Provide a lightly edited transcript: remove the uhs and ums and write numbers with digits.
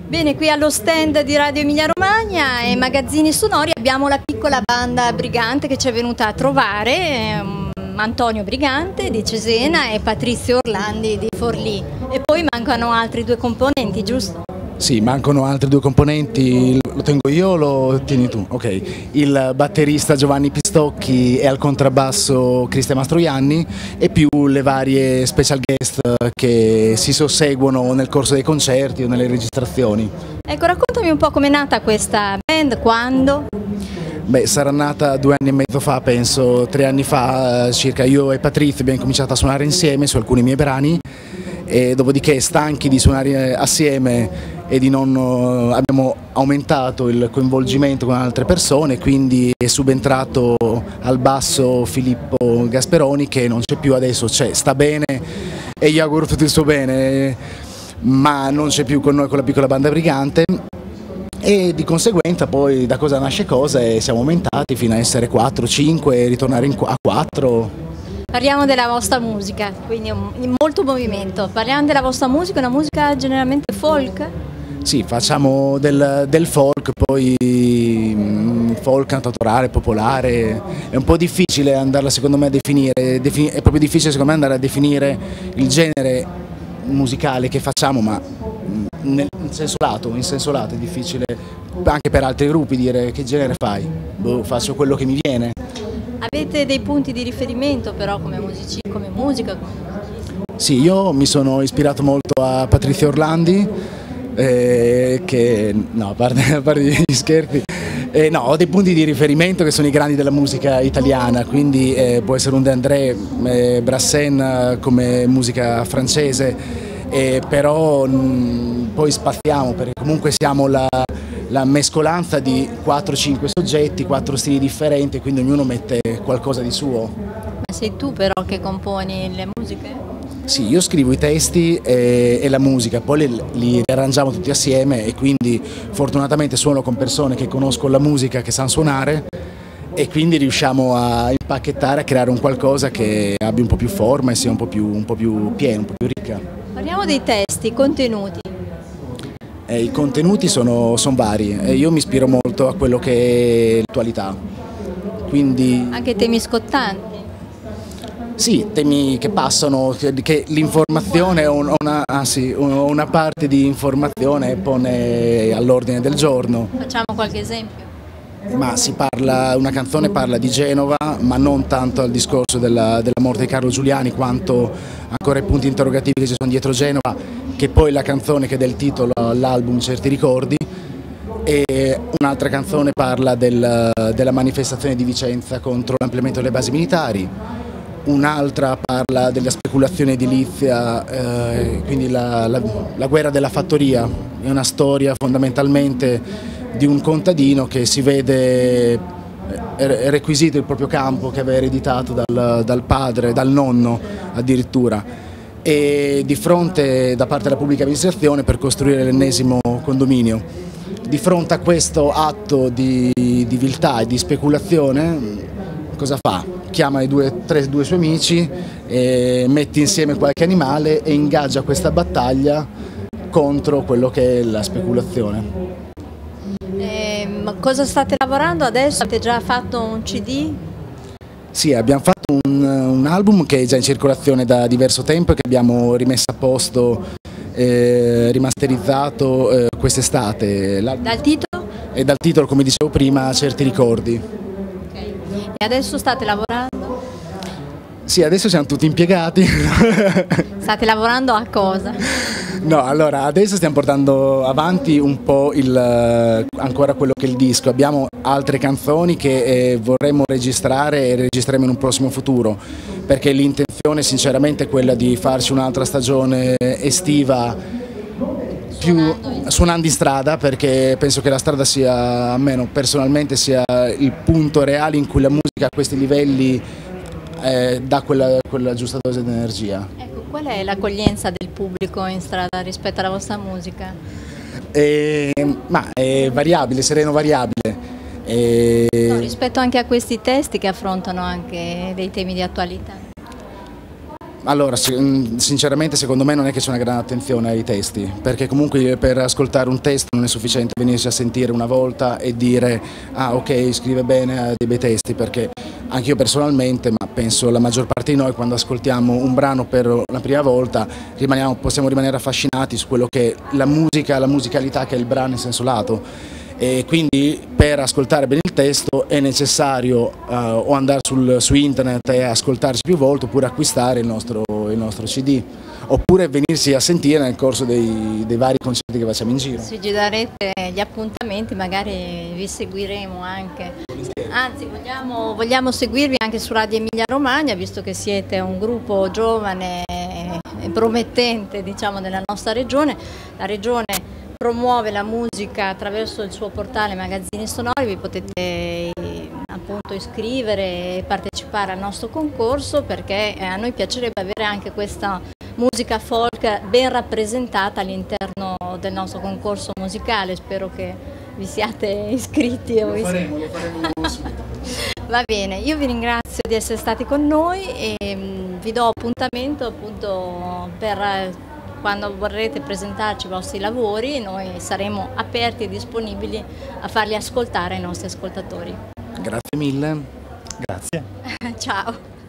Bene, qui allo stand di Radio Emilia Romagna e Magazzini Sonori abbiamo la piccola banda Brigante che ci è venuta a trovare, Antonio Brigante di Cesena e Patrizio Orlandi di Forlì. E poi mancano altri due componenti, giusto? Sì, mancano altri due componenti, lo tengo io o lo tieni tu? Ok, il batterista Giovanni Pistocchi e al contrabbasso Cristian Mastroianni e più le varie special guest che si susseguono nel corso dei concerti o nelle registrazioni. Ecco, raccontami un po' com'è nata questa band, quando? Beh, sarà nata 2 anni e mezzo fa, penso 3 anni fa circa. Io e Patrizio abbiamo cominciato a suonare insieme su alcuni miei brani e dopodiché, stanchi di suonare assieme e di non abbiamo aumentato il coinvolgimento con altre persone, quindi è subentrato al basso Filippo Gasperoni, che non c'è più adesso, sta bene e gli auguro tutto il suo bene, ma non c'è più con noi, con la piccola banda Brigante, e di conseguenza poi da cosa nasce cosa e siamo aumentati fino a essere 4, 5 e ritornare a 4. Parliamo della vostra musica, quindi molto movimento. Parliamo della vostra musica, una musica generalmente folk? Sì, facciamo del folk, poi folk cantautorale, popolare. È un po' difficile andarla secondo me a definire, è proprio difficile secondo me andare a definire il genere musicale che facciamo, ma in senso lato è difficile anche per altri gruppi dire che genere fai. Boh, faccio quello che mi viene. Avete dei punti di riferimento però come musici, come musica? Sì, io mi sono ispirato molto a Patrizio Orlandi, che no, a parte gli scherzi, no, ho dei punti di riferimento che sono i grandi della musica italiana, quindi può essere un De André, Brassens come musica francese, però poi spaziamo perché comunque siamo la mescolanza di 4-5 soggetti, 4 stili differenti, quindi ognuno mette qualcosa di suo. Ma sei tu però che componi le musiche? Sì, io scrivo i testi e la musica, poi li arrangiamo tutti assieme e quindi fortunatamente suono con persone che conoscono la musica, che sanno suonare, e quindi riusciamo a impacchettare, a creare un qualcosa che abbia un po' più forma e sia un po' più pieno, un po' più ricca. Parliamo dei testi, contenuti. I contenuti sono vari e io mi ispiro molto a quello che è l'attualità. Quindi anche temi scottanti? Sì, temi che passano, che l'informazione o una parte di informazione pone all'ordine del giorno. Facciamo qualche esempio? Ma una canzone parla di Genova, ma non tanto al discorso della morte di Carlo Giuliani, quanto ancora i punti interrogativi che ci sono dietro Genova, che poi la canzone che dà il titolo all'album Certi Ricordi, e un'altra canzone parla della manifestazione di Vicenza contro l'ampliamento delle basi militari, un'altra parla della speculazione edilizia, quindi la guerra della fattoria. È una storia fondamentalmente di un contadino che si vede requisito il proprio campo che aveva ereditato dal padre, dal nonno addirittura, e di fronte da parte della pubblica amministrazione per costruire l'ennesimo condominio. Di fronte a questo atto di viltà e di speculazione, cosa fa? Chiama due suoi amici, mette insieme qualche animale e ingaggia questa battaglia contro quello che è la speculazione. Ma cosa state lavorando adesso? Avete già fatto un CD? Sì, abbiamo fatto un album che è già in circolazione da diverso tempo e che abbiamo rimesso a posto, rimasterizzato quest'estate. Dal titolo? E dal titolo, come dicevo prima, Certi Ricordi. Okay. E adesso state lavorando? Sì, adesso siamo tutti impiegati. State lavorando a cosa? No, allora adesso stiamo portando avanti un po' ancora quello che è il disco. Abbiamo altre canzoni che vorremmo registrare e registreremo in un prossimo futuro, perché l'intenzione sinceramente è quella di farci un'altra stagione estiva suonando in strada, perché penso che la strada sia, almeno personalmente, sia il punto reale in cui la musica a questi livelli dà quella giusta dose di energia. Ecco, qual è l'accoglienza del pubblico in strada rispetto alla vostra musica? Ma è variabile, sereno variabile. No, rispetto anche a questi testi che affrontano anche dei temi di attualità. Allora, sinceramente secondo me non è che c'è una grande attenzione ai testi, perché comunque per ascoltare un testo non è sufficiente venirsi a sentire una volta e dire ah ok, scrive bene, ha dei bei testi, perché anche io personalmente, ma penso la maggior parte di noi, quando ascoltiamo un brano per la prima volta possiamo rimanere affascinati su quello che è la musica, la musicalità che è il brano in senso lato. E quindi per ascoltare bene il testo è necessario o andare su internet e ascoltarci più volte, oppure acquistare il nostro CD, oppure venirsi a sentire nel corso dei vari concerti che facciamo in giro. Se ci darete gli appuntamenti magari vi seguiremo anche, anzi vogliamo seguirvi anche su Radio Emilia Romagna, visto che siete un gruppo giovane e promettente, diciamo, della nostra regione. La regione promuove la musica attraverso il suo portale Magazzini Sonori, vi potete appunto iscrivere e partecipare al nostro concorso, perché a noi piacerebbe avere anche questa musica folk ben rappresentata all'interno del nostro concorso musicale. Spero che vi siate iscritti. Lo faremo subito. Va bene, io vi ringrazio di essere stati con noi e vi do appuntamento appunto per quando vorrete presentarci i vostri lavori. Noi saremo aperti e disponibili a farli ascoltare ai nostri ascoltatori. Grazie mille. Grazie. Ciao.